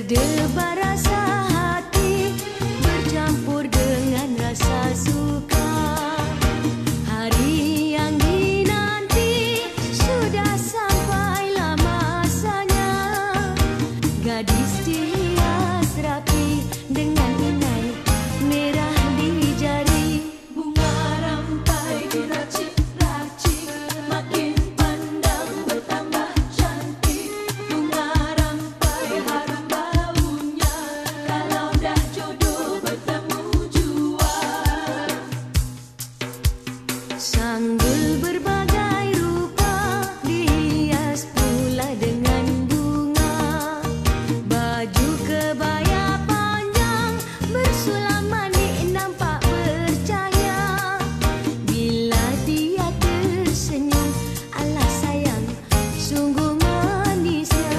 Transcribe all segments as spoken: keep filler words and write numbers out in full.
Berdebar rasa hati bercampur dengan rasa suka. Hari yang dinanti sudah sampailah masanya. Gadis dihias rapi dengan inai merah di jari. Bunga rampai diracik-racik, makin pandang bertambah cantik. Bunga rampai harum baunya, kalau dah jodoh bertemu jua. Sanggul berbagai rupa dihias pula dengan bunga. Baju kebaya panjang bersulam manik nampak bercahaya. Bila dia tersenyum, alah sayang, sungguh manisnya.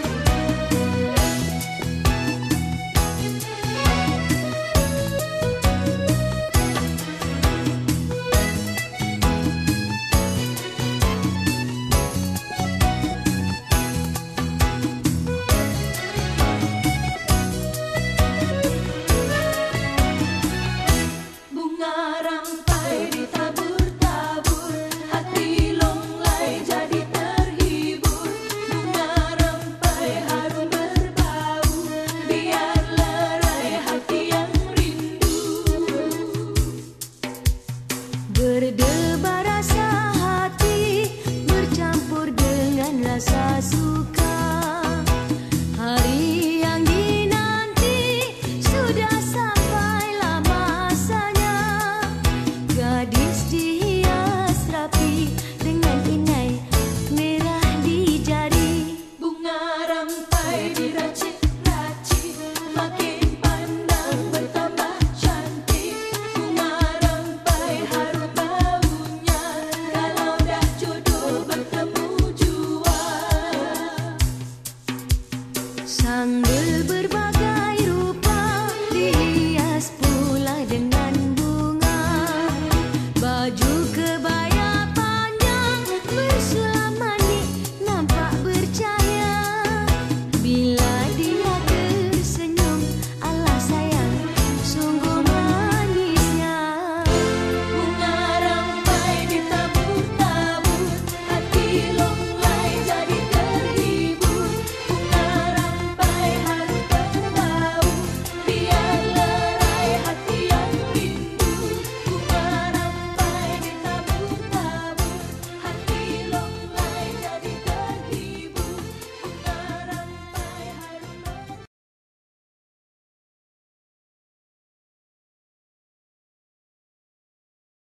Bunga rampai ditabur-tabur, hati longlai jadi terhibur. Bunga rampai harum berbau, biar lerai hati yang rindu. Berdebar rasa hati bercampur dengan rasa suka. Hari yang dinanti sudah sampailah masanya. Gadis dihias rapi dengan inai merah di jari. Bunga rampai diracik-racik, makin pandang bertambah cantik. Bunga rampai harum baunya, kalau dah jodoh bertemu jua. Sanggul